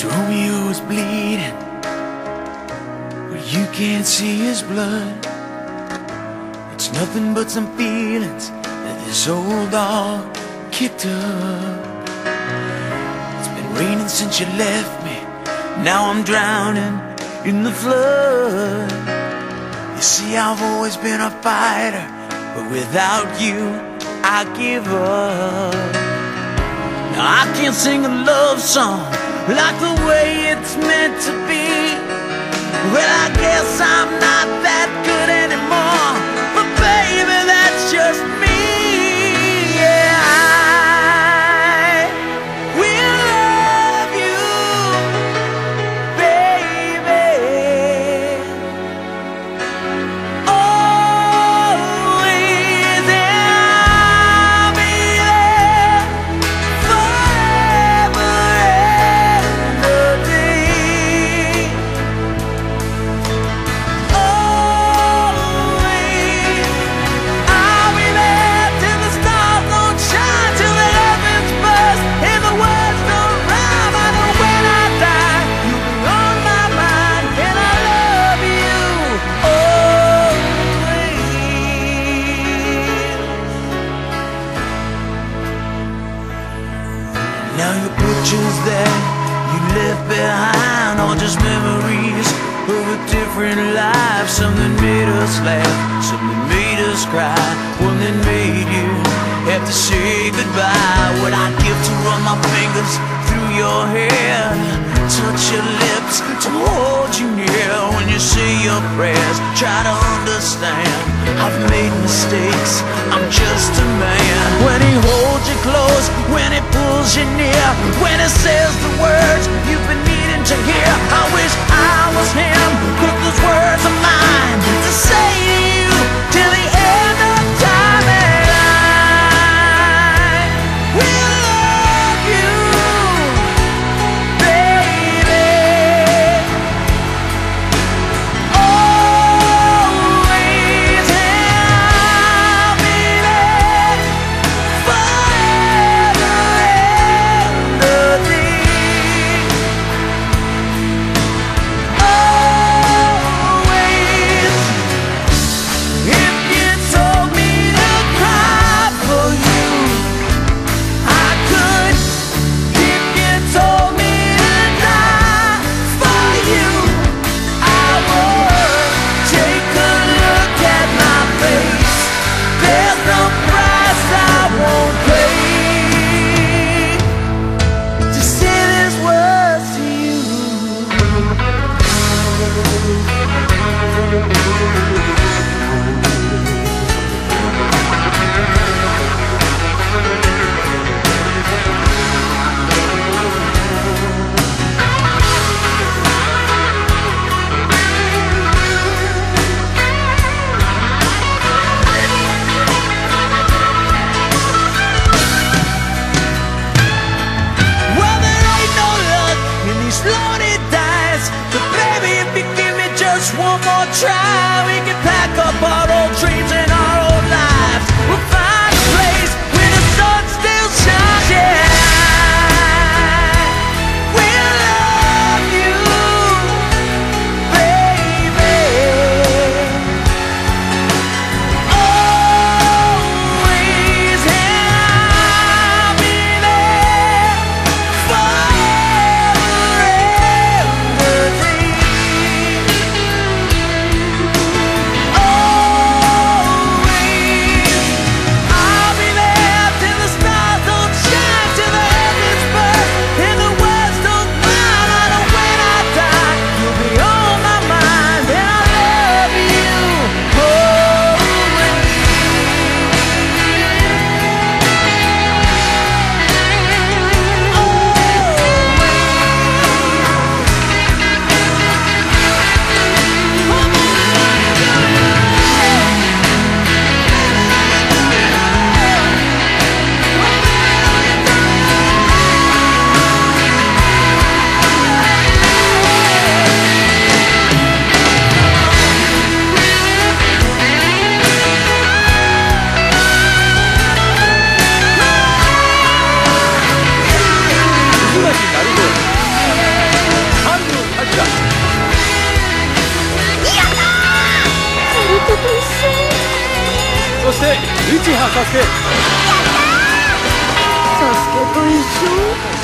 Romeo's bleeding, but you can't see his blood. It's nothing but some feelings that this old dog kicked up. It's been raining since you left me, now I'm drowning in the flood. You see, I've always been a fighter, but without you, I give up. Now I can't sing a love song like the way it's meant to be. Well, I guess I'm not that good anymore, but baby, that's just me. Yeah, I will love you, baby, always, and I'll be there forever and a day. Always, I'll be there till the stars don't shine, till the heavens burst and the words don't rhyme. I know when I die, you'll be on my mind, and I love you always. Now your pictures that you left behind are just memories of a different life. Something made us laugh, something made us cry, one that made you have to say goodbye. What I'd give to run my fingers through your hair, touch your lips, to hold you near. When you say your prayers, try to understand, I've made mistakes, I'm just a man. When he holds you close, when he pulls you near, when he says the words you've been needing to hear, I wish I was him, 'cause those words are mine to say to you till the end of time. And I will love you, baby, always, and I'll be there forever and a day. Always, if you told me to cry for you, I could. If you told me to die for you, I would. Take a look at my face, there's no price I won't pay to say these words to you. Well, there ain't no luck in these lonely dice, but baby, if you give me just one more try, we can pack up our old dreams and our old lives. We'll find a place where the sun still shines. Yeah, we'll love you, baby, always, and I'll be there forever and a day. サスケと一緒